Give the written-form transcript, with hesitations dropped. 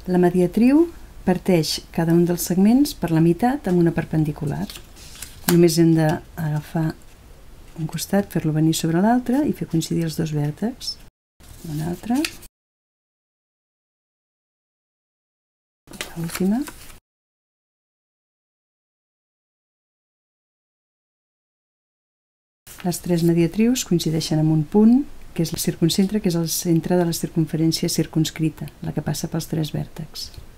La mediatriu parteix cada un dels segments per la meitat amb una perpendicular. Només hem d'agafar un costat, fer-lo venir sobre l'altre i fer coincidir els dos vèrtexs. Un altre. L'última. Les tres mediatrius coincideixen amb un punt, que és el circuncentre, que és el centre de la circumferència circumscrita, la que passa pels tres vèrtexs.